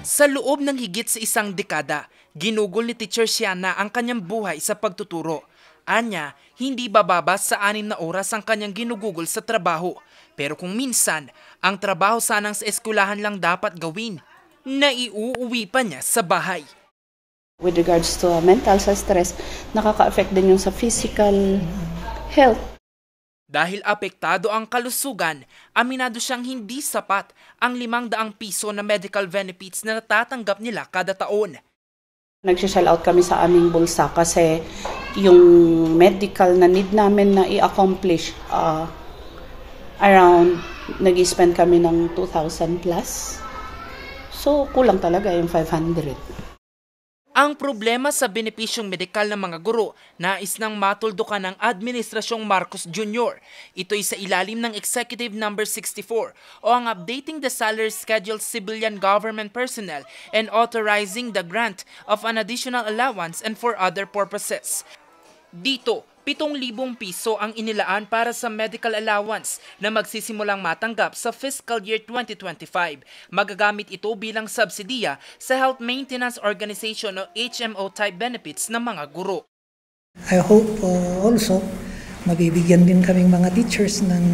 Sa loob ng higit sa isang dekada, ginugol ni Teacher Shiana ang kanyang buhay sa pagtuturo. Anya, hindi bababa sa 6 na oras ang kanyang ginugugol sa trabaho. Pero kung minsan, ang trabaho sanang sa eskwelahan lang dapat gawin, naiuuwi pa niya sa bahay. With regards to mental sa stress, nakaka-affect din yung sa physical health. Dahil apektado ang kalusugan, aminado siyang hindi sapat ang 500 piso na medical benefits na natatanggap nila kada taon. Nagsishell out kami sa aming bulsa kasi yung medical na need namin na i-accomplish around, nag-spend kami ng 2,000 plus. So, kulang talaga yung 500. Ang problema sa benepisyong medikal ng mga guro, nais nang matuldukan ng Administrasyong Marcos Jr. Ito'y sa ilalim ng Executive No. 64 o ang Updating the Salary Schedule Civilian Government Personnel and Authorizing the Grant of an Additional Allowance and for Other Purposes. Dito, 7,000 piso ang inilaan para sa medical allowance na magsisimulang matanggap sa fiscal year 2025. Magagamit ito bilang subsidiya sa Health Maintenance Organization o HMO type benefits ng mga guro. I hope also mabibigyan din kaming mga teachers ng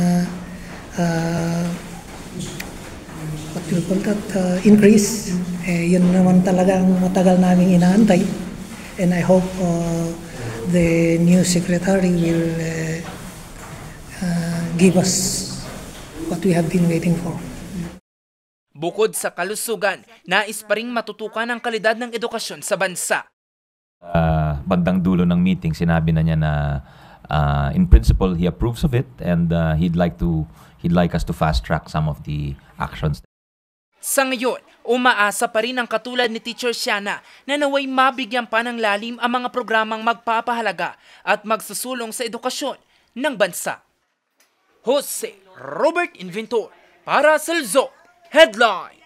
what do you call that, increase. Yun naman talagang matagal naming inaantay. And I hope the new secretary will give us what we have been waiting for. Bukod sa kalusugan, nais pa ring matutukan ang kalidad ng edukasyon sa bansa. Bandang dulo ng meeting, sinabi na niya na in principle he approves of it and he'd like us to fast track some of the actions. Sa ngayon, umaasa pa rin ang katulad ni Teacher Shiana na naway mabigyan pa ng lalim ang mga programang magpapahalaga at magsusulong sa edukasyon ng bansa. Jose Robert Inventor para sa Luzon Headline.